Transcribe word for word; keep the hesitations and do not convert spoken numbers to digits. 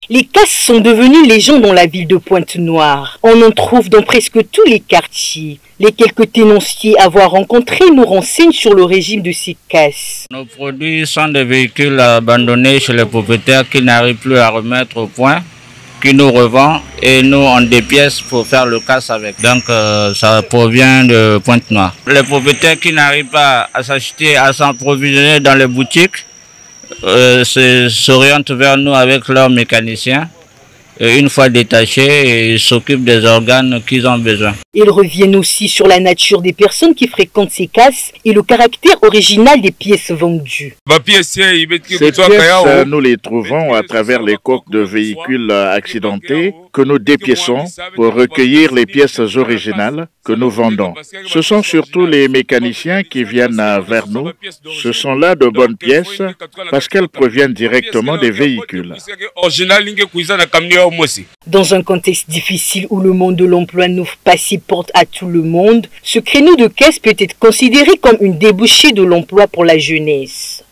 Les casses sont devenues légion dans la ville de Pointe-Noire. On en trouve dans presque tous les quartiers. Les quelques tenanciers à avoir rencontrés nous renseignent sur le régime de ces casses. Nos produits sont des véhicules abandonnés chez les propriétaires qui n'arrivent plus à remettre au point, qui nous revend et nous on dépièce pour faire le casse avec. Donc euh, ça provient de Pointe-Noire. Les propriétaires qui n'arrivent pas à s'acheter, à s'approvisionner dans les boutiques, euh, s'orientent vers nous avec leurs mécaniciens. Et une fois détachés, ils s'occupent des organes qu'ils ont besoin. Ils reviennent aussi sur la nature des personnes qui fréquentent ces casses et le caractère original des pièces vendues. Ces pièces, nous les trouvons à travers les coques de véhicules accidentés que nous dépiéçons pour recueillir les pièces originales que nous vendons. Ce sont surtout les mécaniciens qui viennent vers nous. Ce sont là de bonnes pièces parce qu'elles proviennent directement des véhicules. Dans un contexte difficile où le monde de l'emploi n'ouvre pas ses portes à tout le monde, ce créneau de caisse peut être considéré comme une débouchée de l'emploi pour la jeunesse.